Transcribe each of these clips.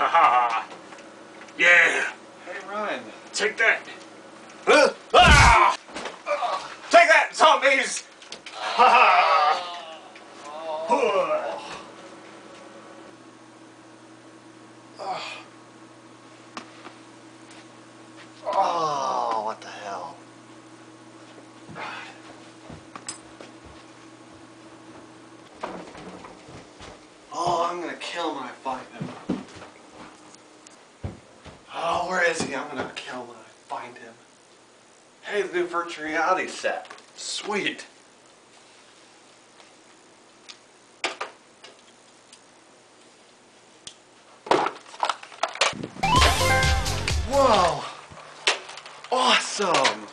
ha! Yeah! Hey, Ryan. Take that! Ah! Take that, zombies! Ha ha! Oh, what the hell? Oh, I'm gonna kill him when I find him. Oh, where is he? I'm gonna kill him when I find him. Hey, the new virtual reality set. Sweet. Whoa! Awesome!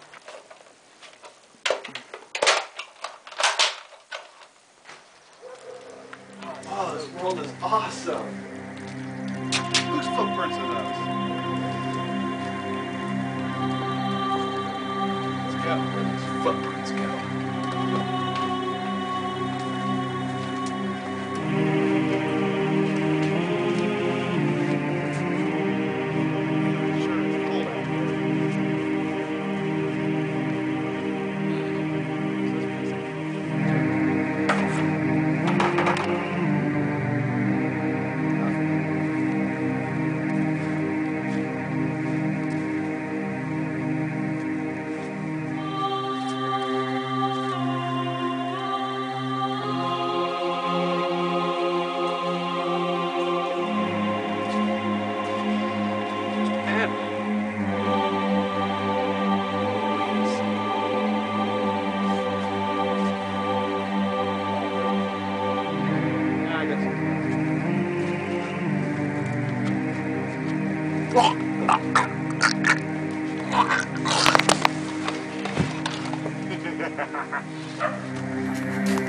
Oh, this world is awesome! Whose footprints are those? Let's go. Where these footprints go? Sure, it's cold out here. I guess.